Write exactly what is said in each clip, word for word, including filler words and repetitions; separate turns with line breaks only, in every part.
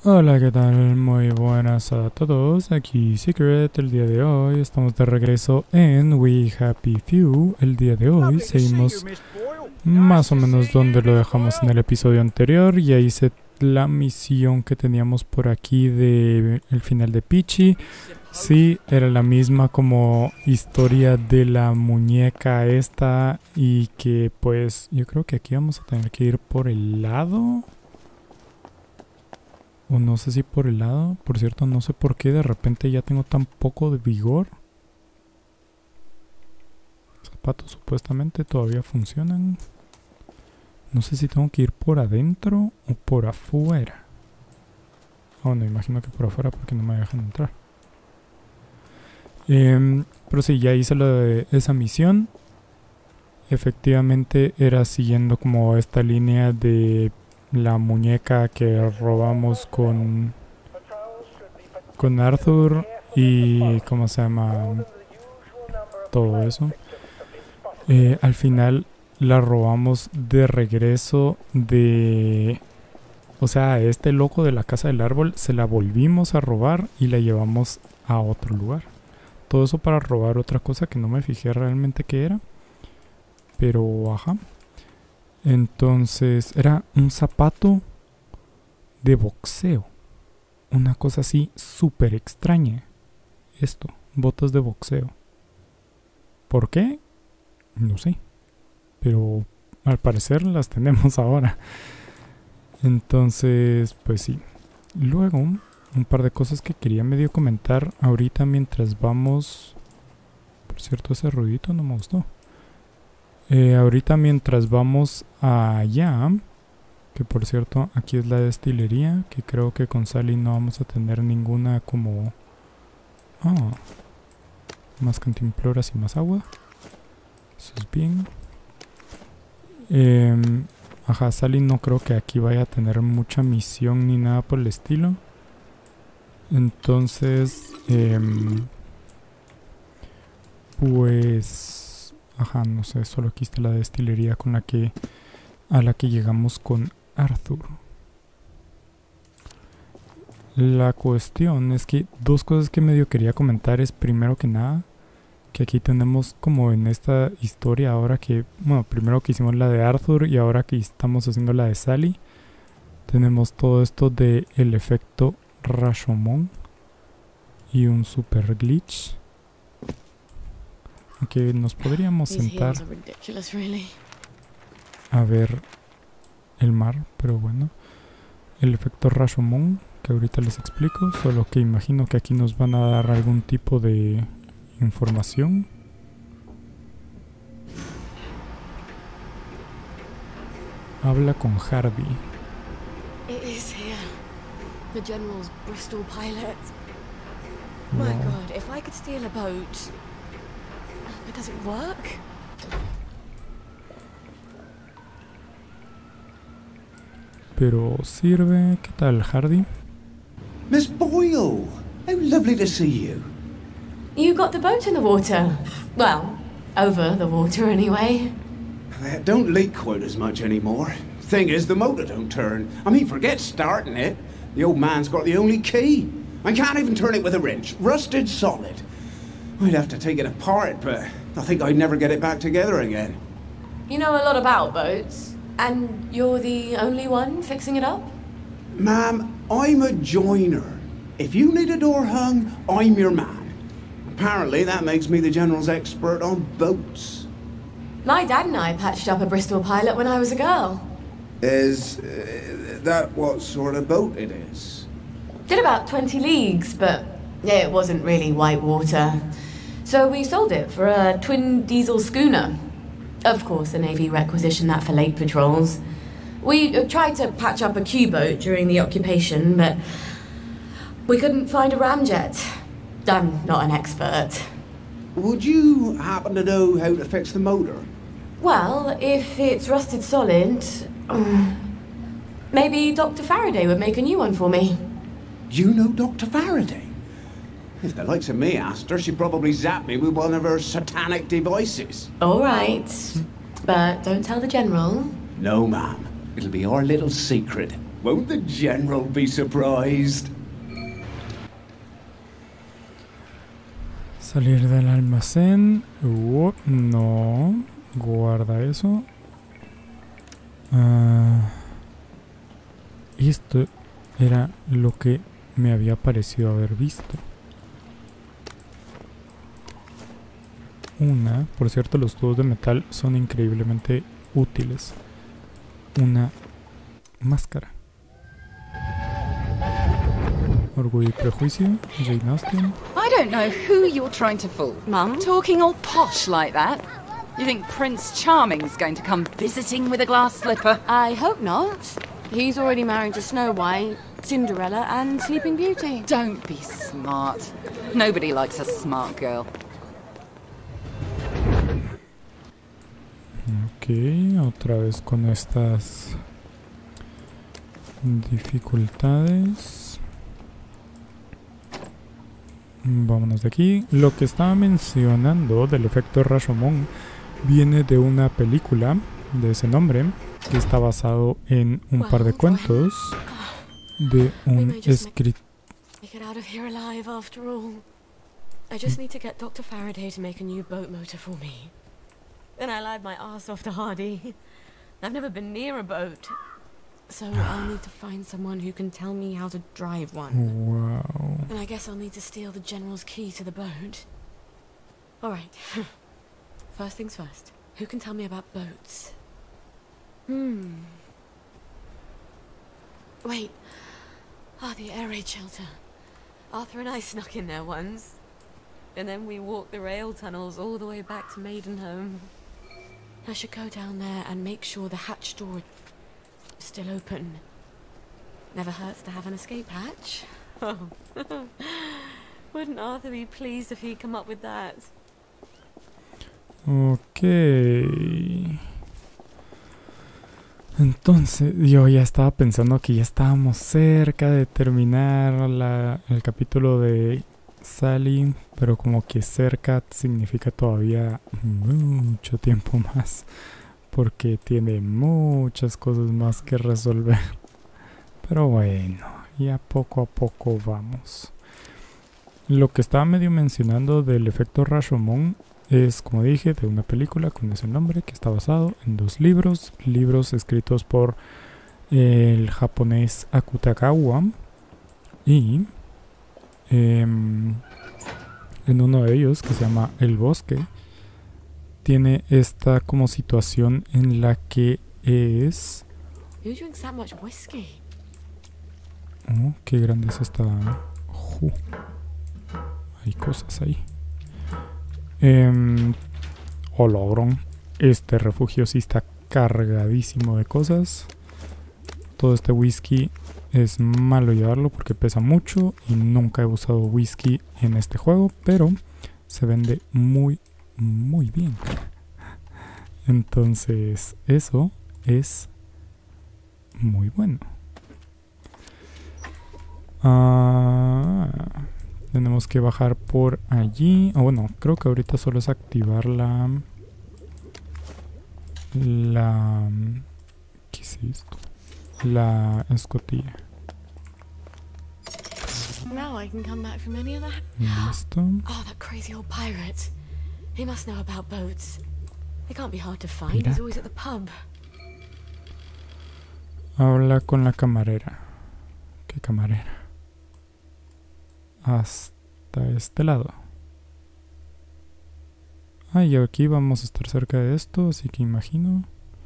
Hola, ¿qué tal? Muy buenas a todos. Aquí Secret. El día de hoy estamos de regreso en We Happy Few. El día de hoy seguimos más o menos donde lo dejamos en el episodio anterior. Ya hice la misión que teníamos por aquí de el final de Peachy. Sí, era la misma como historia de la muñeca esta, y que pues yo creo que aquí vamos a tener que ir por el lado. O no sé si por el lado. Por cierto, no sé por qué de repente ya tengo tan poco de vigor. Zapatos supuestamente todavía funcionan. No sé si tengo que ir por adentro o por afuera. Oh, no, imagino que por afuera porque no me dejan entrar. Eh, pero sí, ya hice lo de esa misión. Efectivamente era siguiendo como esta línea de la muñeca que robamos con con Arthur y cómo se llama todo eso. Eh, al final la robamos de regreso de, o sea, a este loco de la casa del árbol se la volvimos a robar y la llevamos a otro lugar. Todo eso para robar otra cosa que no me fijé realmente qué era, pero ajá. Entonces era un zapato de boxeo. Una cosa así súper extraña. Esto, botas de boxeo. ¿Por qué? No sé. Pero al parecer las tenemos ahora. Entonces, pues sí. Luego, un par de cosas que quería medio comentar ahorita mientras vamos. Por cierto, ese ruidito no me gustó. Eh, ahorita mientras vamos allá, que por cierto aquí es la destilería, que creo que con Sally no vamos a tener ninguna como... Ah, más cantimploras y más agua. Eso es bien. Eh, ajá, Sally no creo que aquí vaya a tener mucha misión ni nada por el estilo. Entonces, eh, pues... Ajá, no sé, solo aquí está la destilería con la que a la que llegamos con Arthur. La cuestión es que dos cosas que medio quería comentar es, primero que nada, que aquí tenemos como en esta historia ahora que, bueno, primero que hicimos la de Arthur y ahora que estamos haciendo la de Sally, tenemos todo esto de el efecto Rashomon y un super glitch. Que nos podríamos sentar a ver el mar, pero bueno, el efecto Rashomon que ahorita les explico, solo que imagino que aquí nos van a dar algún tipo de información. Habla con Hardy.
It is here. The General's Bristol pilot.
No.
My God, if I could steal a boat. But does it work?
Pero sirve. ¿Qué tal, Hardy?
Miss Boyle! How lovely to see you.
You got the boat in the water. Well, over the water anyway.
It don't leak quite as much anymore. Thing is, the motor don't turn. I mean, forget starting it. The old man's got the only key. I can't even turn it with a wrench. Rusted solid. I'd have to take it apart, but I think I'd never get it back together again.
You know a lot about boats. And you're the only one fixing it up?
Ma'am, I'm a joiner. If you need a door hung, I'm your man. Apparently that makes me the General's expert on boats.
My dad and I patched up a Bristol pilot when I was a girl.
Is uh, that what sort of boat it is?
Did about twenty leagues, but it wasn't really white water. So we sold it for a twin diesel schooner. Of course, the Navy requisitioned that for lake patrols. We uh, tried to patch up a Q-boat during the occupation, but we couldn't find a ramjet. I'm not an expert.
Would you happen to know how to fix the motor?
Well, if it's rusted solid, um, maybe Doctor Faraday would make a new one for me.
You know Doctor Faraday? If the likes of me asked her, she'd probably zap me with one of her satanic devices.
All right, but don't tell the General.
No, ma'am. It'll be our little secret. Won't the General be surprised?
Salir del almacén. Uh, no. Guarda eso. Ah, esto era lo que me había parecido haber visto. Una, por cierto, los tubos de metal son increíblemente útiles. Una máscara. Orgullo y prejuicio, Jane Austen.
I don't know who you're trying to fool.
Mum?
Talking all posh like that. You think Prince Charming's going to come visiting with a glass slipper?
I hope not. He's already married to Snow White, Cinderella and Sleeping Beauty.
Don't be smart. Nobody likes a smart girl.
Ok, otra vez con estas dificultades. Vámonos de aquí. Lo que estaba mencionando del efecto Rashomon viene de una película de ese nombre que está basado en un par de cuentos de un escritor.
I just need to get Doctor Faraday to make a new boat motor for me. Then I lied my ass off to Hardy. I've never been near a boat. So I'll need to find someone who can tell me how to drive one.
Wow.
And I guess I'll need to steal the General's key to the boat. Alright. First things first. Who can tell me about boats? Hmm. Wait. Ah, the air raid shelter. Arthur and I snuck in there once. And then we walked the rail tunnels all the way back to Maidenhome. I should go down there and make sure the hatch door is still open. Never hurts to have an escape hatch. Oh. Wouldn't Arthur be pleased if he'd come up with that?
Ok. Entonces, yo ya estaba pensando que ya estábamos cerca de terminar la, el capítulo de Sally, pero como que cerca significa todavía mucho tiempo más, porque tiene muchas cosas más que resolver. Pero bueno, ya poco a poco vamos. Lo que estaba medio mencionando del efecto Rashomon es, como dije, de una película con ese nombre que está basado en dos libros, libros escritos por el japonés Akutagawa, y eh, en uno de ellos, que se llama El Bosque, tiene esta como situación en la que es...
Who drinks that much whiskey?
Oh, qué grande es esta... Uh, hay cosas ahí. Eh, oh, logrón. Este refugio sí está cargadísimo de cosas. Todo este whisky es malo llevarlo porque pesa mucho y nunca he usado whisky en este juego, pero se vende muy, muy bien. Entonces, eso es muy bueno. Ah, tenemos que bajar por allí. Oh, bueno, creo que ahorita solo es activar la... La... ¿Qué es esto? La escotilla.
Now I can come back from any of that.
Listo.
Oh, that crazy old pirate. He must know about boats. They can't be hard to find. He's always at the pub.
Habla con la camarera. ¿Qué camarera? Hasta este lado. Ah, y aquí vamos a estar cerca de esto, así que imagino.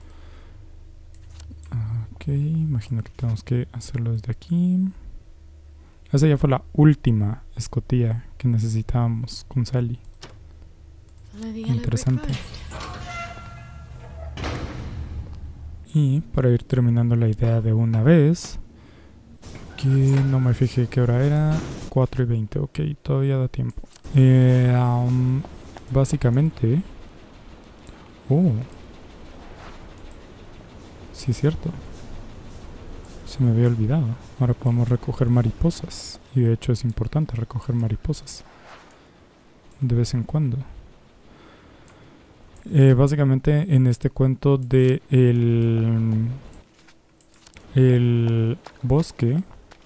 Ok, imagino que tenemos que hacerlo desde aquí. Esa ya fue la última escotilla que necesitábamos con Sally. Interesante. Y para ir terminando la idea de una vez, que no me fijé qué hora era, cuatro y veinte, ok, todavía da tiempo. Eh, um, básicamente... Oh. Sí, es cierto. Se me había olvidado. Ahora podemos recoger mariposas. Y de hecho es importante recoger mariposas. De vez en cuando. Eh, básicamente en este cuento de el, el bosque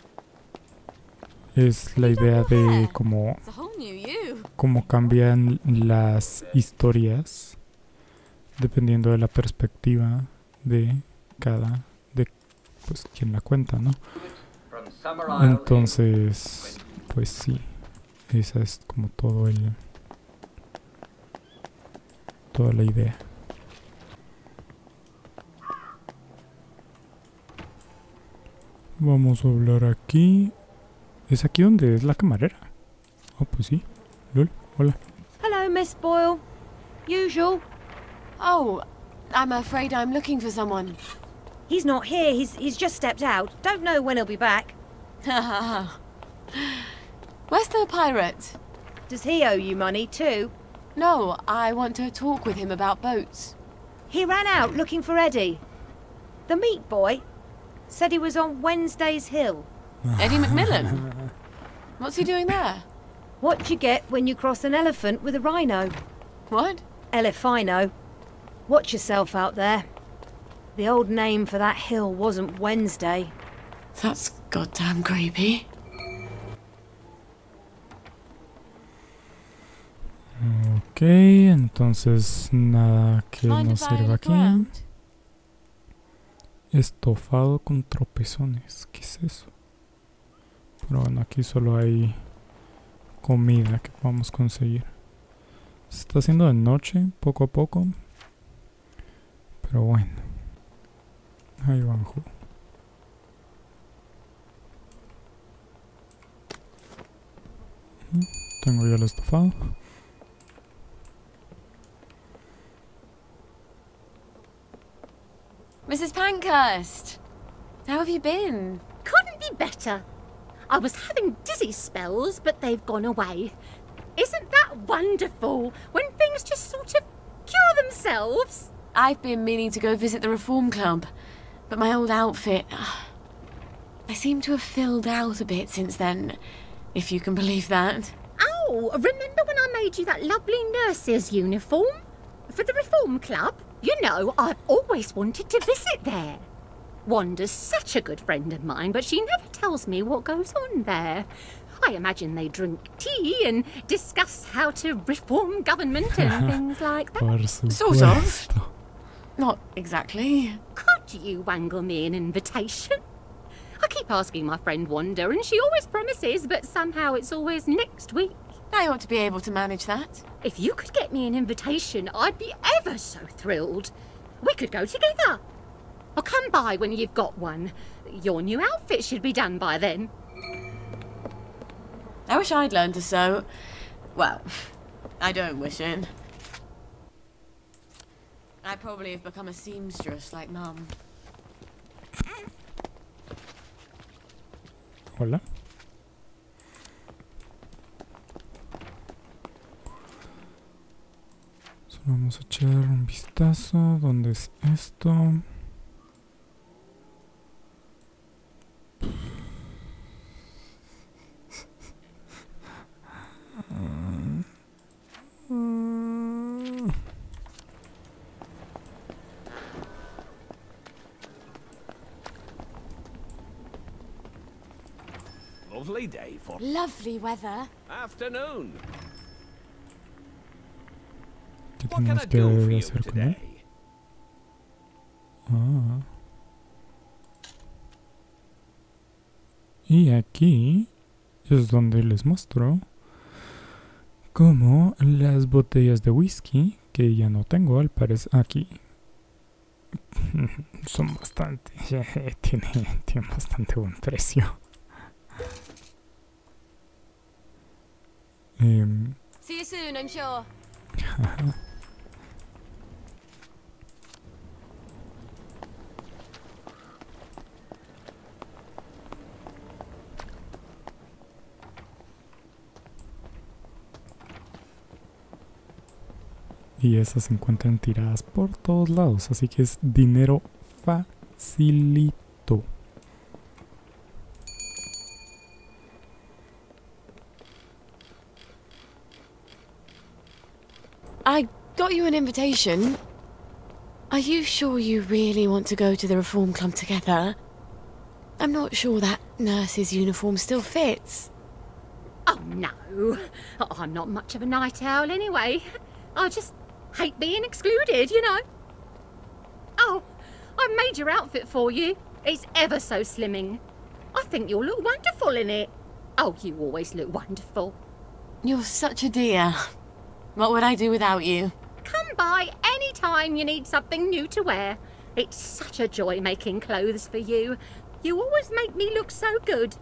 es la idea de cómo,
It's a whole new you.
cómo cambian las historias dependiendo de la perspectiva de cada, de pues quien la cuenta, ¿no? Entonces, pues sí, esa es como todo el, toda la idea. Vamos a hablar aquí. ¿Es aquí donde es la camarera? Oh, pues sí. Lol, hola.
Hello, Miss Boyle. Usual.
Oh, I'm afraid I'm looking for someone.
He's not here. He's he's just stepped out. Don't know when he'll be back.
Where's the pirate?
Does he owe you money too?
No, I want to talk with him about boats.
He ran out looking for Eddie. The meat boy said he was on Wednesday's Hill.
Eddie McMillan? What's he doing there?
What you get when you cross an elephant with a rhino?
What?
Elephino. Watch yourself out there. The old name for that hill wasn't Wednesday.
That's goddamn creepy.
Ok, entonces nada que
Mind
nos
if I
sirva
look
aquí.
around?
Estofado con tropezones. ¿Qué es eso? Pero bueno, aquí solo hay comida que podamos conseguir. Se está haciendo de noche, poco a poco. Pero bueno. Ahí van. Tengo ya el estofado.
Missus Pankhurst, how have you been?
Couldn't be better. I was having dizzy spells, but they've gone away. Isn't that wonderful, when things just sort of cure themselves?
I've been meaning to go visit the Reform Club, but my old outfit... I seem to have filled out a bit since then, if you can believe that.
Oh, remember when I made you that lovely nurse's uniform? For the Reform Club? You know, I've always wanted to visit there. Wanda's such a good friend of mine, but she never tells me what goes on there. I imagine they drink tea and discuss how to reform government and things like that.
Por
Sort of.
supuesto.
Not exactly.
Could you wangle me an invitation? I keep asking my friend Wanda, and she always promises, but somehow it's always next week.
I ought to be able to manage that.
If you could get me an invitation, I'd be ever so thrilled. We could go together. I'll come by when you've got one. Your new outfit should be done by then.
I wish I'd learned to sew. Well, I don't wish it. I probably have become a seamstress like Mum.
Hola. Solo vamos a echar un vistazo. ¿Dónde es esto?
Lovely day for
Lovely weather.
afternoon.
¿Qué
What can I
tenemos que
do for you
hacer con él?
today?
Ah. Y aquí es donde les muestro cómo las botellas de whisky, que ya no tengo al parecer aquí, son bastante, tienen, tienen bastante buen precio. Em,
See you soon, I'm sure.
Y esas se encuentran tiradas por todos lados, así que es dinero facilito.
I got you an invitation. Are you sure you really want to go to the Reform Club together? I'm not sure that nurse's uniform still fits.
Oh, no. Oh, I'm not much of a night owl anyway. I just hate being excluded, you know. Oh, I made your outfit for you. It's ever so slimming. I think you'll look wonderful in it. Oh, you always look wonderful.
You're such a dear. What would I do without you?
Come by any time you need something new to wear. It's such a joy making clothes for you. You always make me look so good.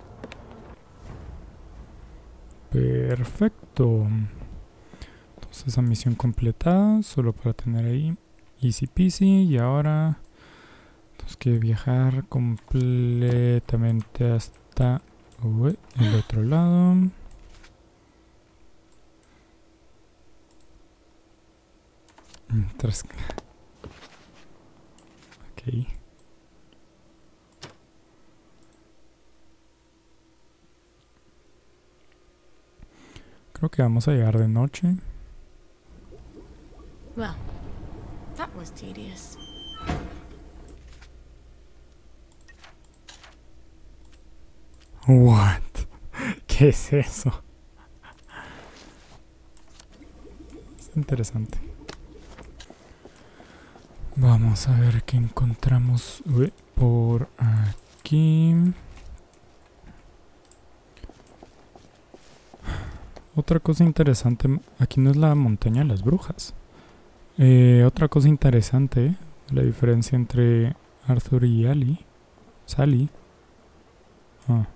Perfecto. Entonces esa misión completada, solo para tener ahí easy peasy. Y ahora tenemos que viajar completamente hasta uy, el otro lado. Tras... Ok. Creo que vamos a llegar de noche.
Well, that was tedious.
What? ¿Qué es eso? Es interesante. Vamos a ver qué encontramos uy, por aquí. Otra cosa interesante, aquí no es la montaña de las brujas. Eh, otra cosa interesante, la diferencia entre Arthur y Ali. Sally. Ah.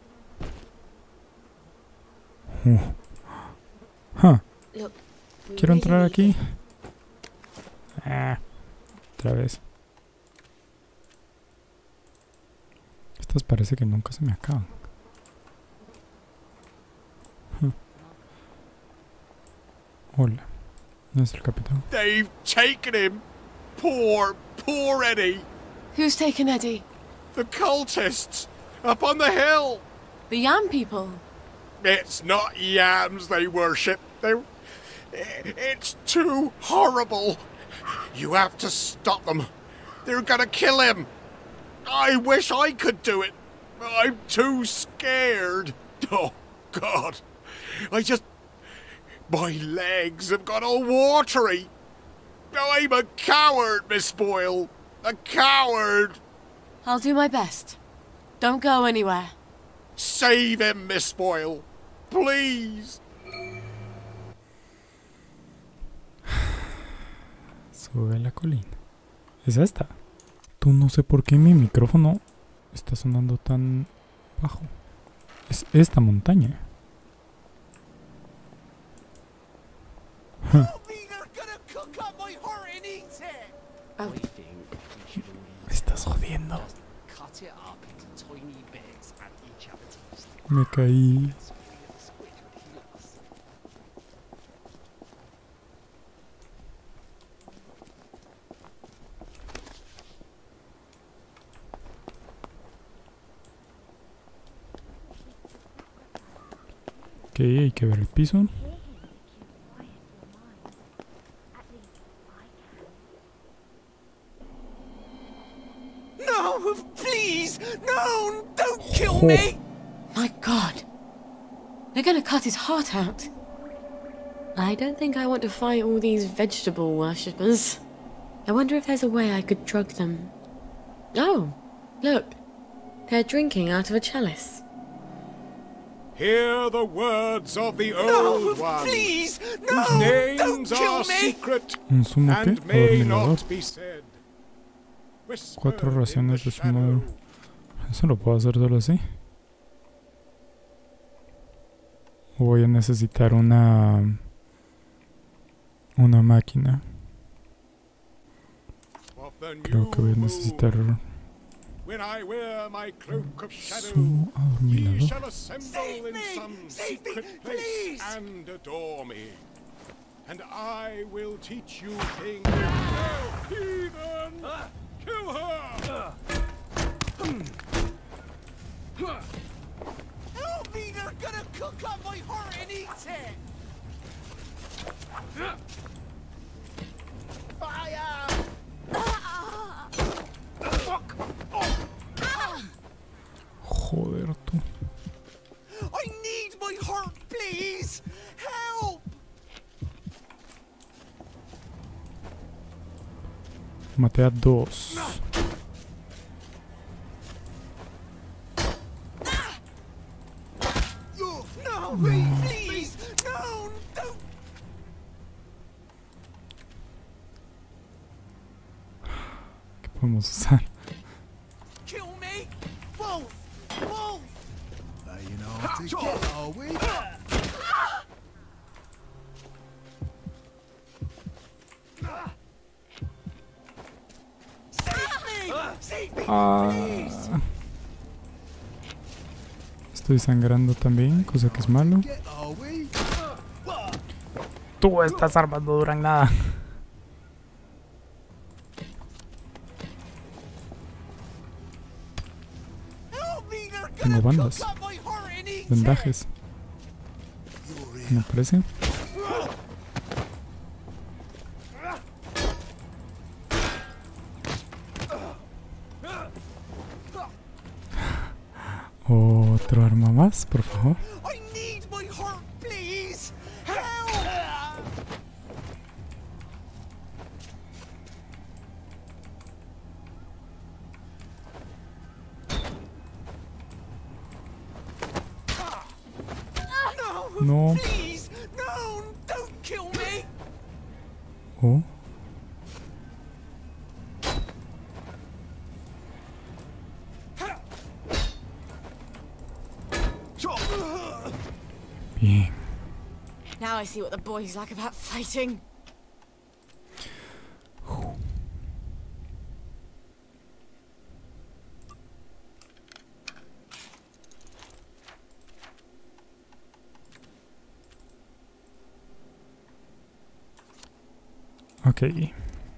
Uh. Huh.
Look, we
Quiero
really
entrar
need
aquí.
it.
Ah, otra vez. Estas parece que nunca se me acaban. Huh. Hola. ¿No es el capitán?
They've taken him. Poor, poor Eddie.
Who's taken Eddie?
The cultists up on the hill.
The Yam people.
It's not yams they worship. They're... It's too horrible. You have to stop them. They're gonna kill him. I wish I could do it. I'm too scared. Oh, God. I just... My legs have got all watery. I'm a coward, Miss Boyle. A coward.
I'll do my best. Don't go anywhere.
Save him, Miss Boyle. Please.
Sube a la colina. Es esta. Tú no sé por qué mi micrófono está sonando tan bajo. Es esta montaña. Huh.
Oh.
Me estás jodiendo. Me caí. Ok, hay que ver el piso.
No, please, no, don't kill
Oh.
me.
My God. They're gonna cut his heart out. I don't think I want to fight all these vegetable worshippers. I wonder if there's a way I could drug them. Oh, look. They're drinking out of a chalice.
Hear the words of the
No,
old one.
please,
whose
no,
names
don't kill
are
me.
secret
Un zumo que
and may
adormilador.
not be said.
Cuatro
Whispered
raciones
in
de
the
zumo.
shadow.
¿Eso lo puedo hacer solo así? ¿O voy a necesitar una... una máquina?
Of the
Creo que voy a
new
necesitar...
moon. When I wear my cloak of shadow,
zumo
ye
adormilador.
shall assemble
Save
in
me!
some
Save me,
secret place
please!
and adore me. And I will teach you things. Oh, heathen! Kill her!
Help me, they're gonna cook up my heart and eat it! Fire!
Fuck off!
Joder, tú.
I need my heart, please! Help!
Maté a dos.
No, no, please! No, don't!
¿Qué podemos usar?
Kill me! Both! Both!
Uh, you know how to get, are we?
Save me! Save me!
Ah, estoy sangrando también, cosa que es malo.
Get, are we?
Tú, estas armas no duran nada.
Help me! They're
Tengo
gonna
bandas.
cook up my heart and eat it!
Vendajes. Me parece. Otro arma más, por favor.
I need my heart, please! Help! No!
No.
Please! No! Don't kill me!
Oh. Bien.
Now I see what the boys like about fighting.
Ok.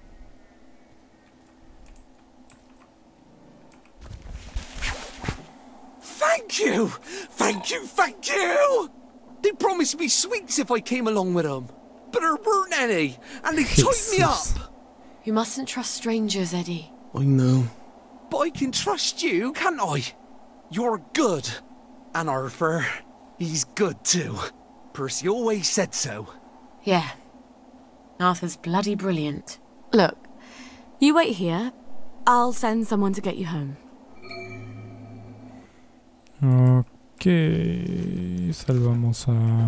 Thank you! Thank you, thank you! They promised me sweets if I came along with them. But there weren't any, and they tied me
Jesus.
up!
You mustn't trust strangers, Eddie.
I know. But I can trust you, can't I? You're good. And Arthur, he's good too. Percy always said so.
Yeah. Arthur's bloody brilliant. Look, you wait here. I'll send someone to get you home.
Ok. Salvamos a...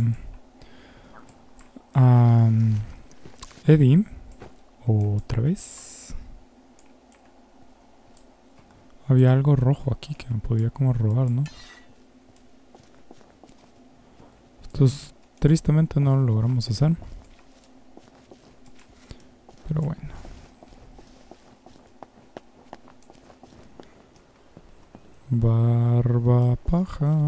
a Eddie. Otra vez. Había algo rojo aquí que me podía como robar, ¿no? Estos tristemente no lo logramos hacer. Pero bueno. Barba paja.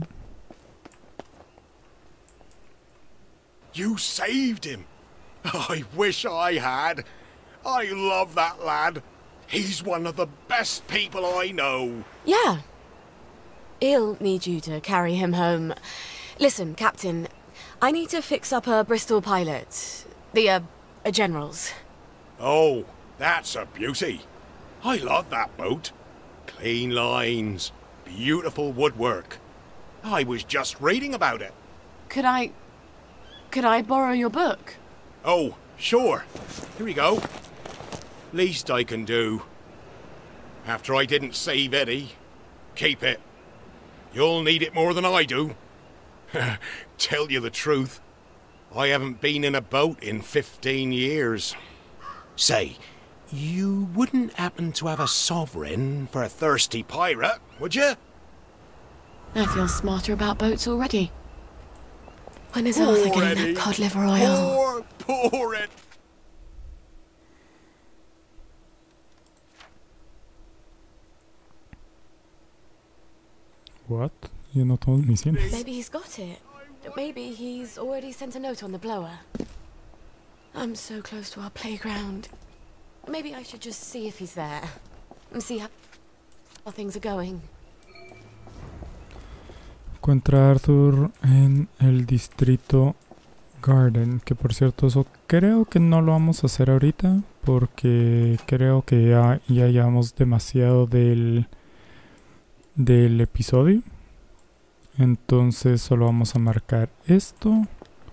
You saved him. I wish I had. I love that lad. He's one of the best people I know.
Yeah. He'll need you to carry him home. Listen, Captain, I need to fix up a Bristol pilot. The, uh, a General's.
Oh, that's a beauty. I love that boat. Clean lines, beautiful woodwork. I was just reading about it.
Could I... could I borrow your book?
Oh, sure. Here we go. Least I can do. After I didn't save Eddie, keep it. You'll need it more than I do. Tell you the truth, I haven't been in a boat in fifteen years. Say, you wouldn't happen to have a sovereign for a thirsty pirate, would you?
I feel smarter about boats already. When is Arthur
Poor
getting
Eddie.
that cod liver oil?
Poor, poor Ed.
What? Yo no tomo misiones.
Maybe he's got it. Maybe he's already sent a note on the blower. I'm so close to our playground. Maybe I should just see if he's there. And see how, how things are going.
Encuentra a Arthur en el distrito Garden. Que por cierto, eso creo que no lo vamos a hacer ahorita. Porque creo que ya, ya llevamos demasiado del... del episodio. Entonces solo vamos a marcar esto.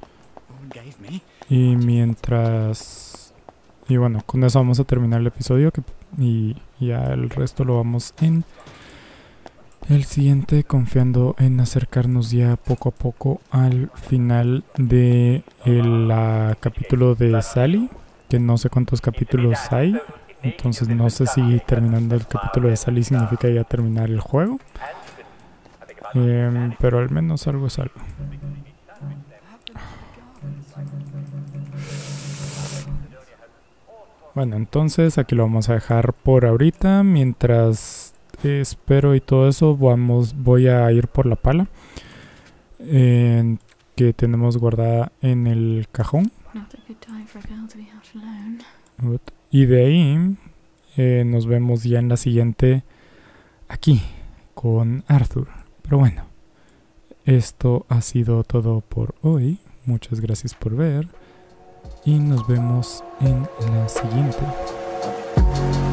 Y mientras... Y bueno, con eso vamos a terminar el episodio. Que, y ya el resto lo vamos en el siguiente, confiando en acercarnos ya poco a poco al final de el la, capítulo de Sally. Que no sé cuántos capítulos hay. Entonces no sé si terminando el capítulo de Sally significa ya terminar el juego. Eh, pero al menos algo es algo. Bueno, entonces aquí lo vamos a dejar por ahorita. Mientras eh, espero y todo eso, vamos, voy a ir por la pala eh, que tenemos guardada en el cajón. Y de ahí eh, nos vemos ya en la siguiente aquí con Arthur. Pero bueno, esto ha sido todo por hoy. Muchas gracias por ver y nos vemos en la siguiente.